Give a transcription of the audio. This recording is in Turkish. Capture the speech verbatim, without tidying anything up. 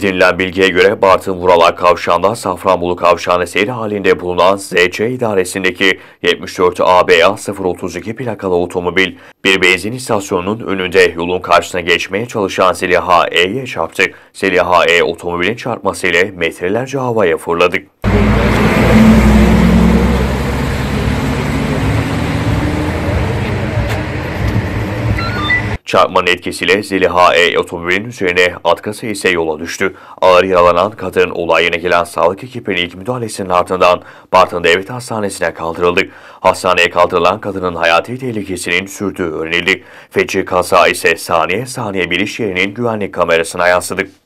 Edinilen bilgiye göre Bartın Vuralar Kavşağı'nda Safranbolu Kavşağı'nı seyir halinde bulunan Z C idaresindeki yetmiş dört A B A sıfır otuz iki plakalı otomobil bir benzin istasyonunun önünde yolun karşısına geçmeye çalışan Zeliha E'ye çarptı. Zeliha E otomobilin çarpmasıyla metrelerce havaya fırladı. Çarpmanın etkisiyle Zeliha E otomobilin üzerine, atkısı ise yola düştü. Ağır yaralanan kadın olay yerine gelen sağlık ekibinin ilk müdahalesinin ardından Bartın Devlet Hastanesi'ne kaldırıldı. Hastaneye kaldırılan kadının hayati tehlikesinin sürdüğü öğrenildi. Feci kaza ise saniye saniye bir iş yerinin güvenlik kamerasına yansıdı.